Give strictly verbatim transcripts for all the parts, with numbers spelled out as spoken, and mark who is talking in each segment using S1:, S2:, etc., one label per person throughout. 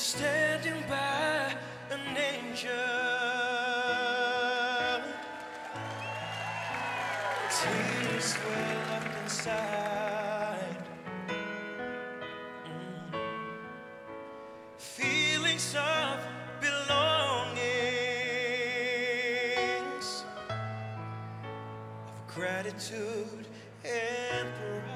S1: standing by an angel. Tears well up inside. Mm. Feelings of belongings, of gratitude and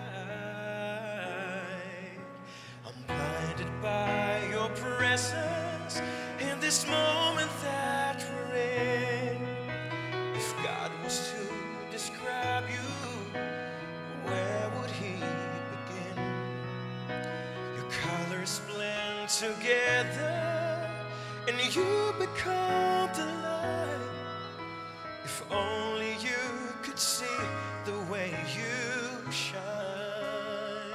S1: pride. I'm blinded by your presence in this moment that we're in. If God was to describe you, where would he begin? Your colors blend together and you become the light. If only you could see the way you shine.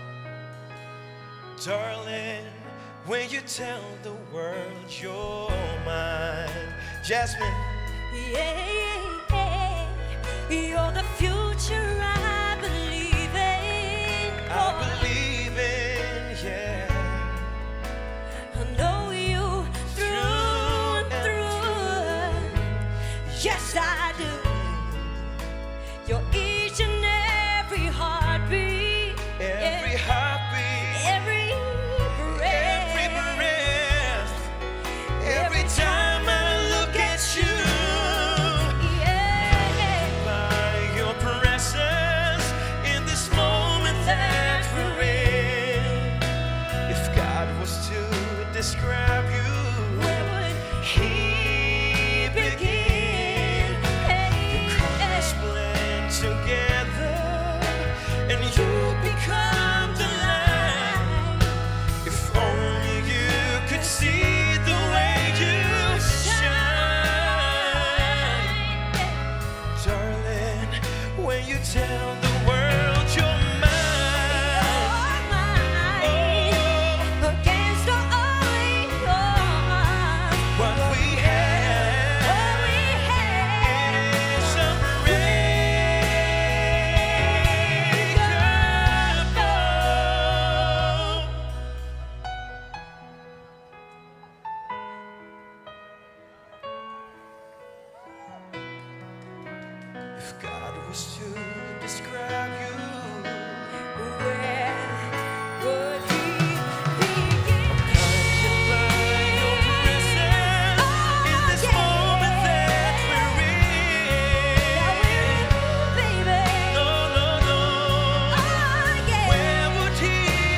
S1: Darling, when you tell the world you're mine. Jasmine.
S2: Yeah, yeah, you're the future I believe in.
S1: I believe in, yeah.
S2: I know you through and through. Yes, I do. You're each and every heartbeat.
S1: Every heartbeat.
S2: Every breath.
S1: Every breath. Every time I look at you.
S2: Yeah.
S1: By your presence in this moment that we're in. If God was to describe you,
S2: Where would
S1: he begin? Your colors blend together and you become the light. If only you could see the way you shine. Darling, when you tell the world you're mine.
S2: You're mine.
S1: Oh,
S2: Against all odds.
S1: what we have
S2: What we have
S1: is unbreakable. If God was to describe you,
S2: Where would he begin?
S1: blinded by your presence in this
S2: yeah.
S1: moment that we're
S2: Now
S1: in.
S2: we're in, baby.
S1: No, no, no.
S2: Oh, yeah.
S1: Where would he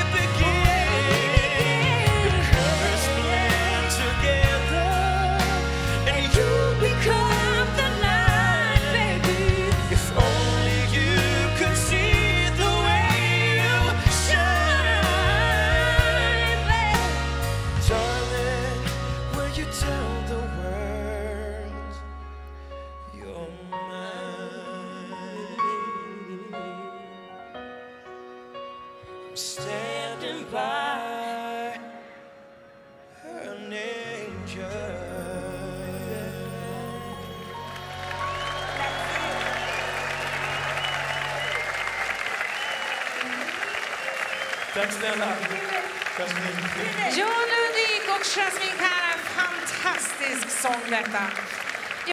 S1: begin? Your colors blend together and you become the light, baby. If only you could see the way you shine,
S2: baby.
S1: darling. When you tell the world you're mine, I'm standing by an angel. Tack snälla. Jasmine.
S3: John Lundvik och Jasmine Kara, fantastisk sång detta.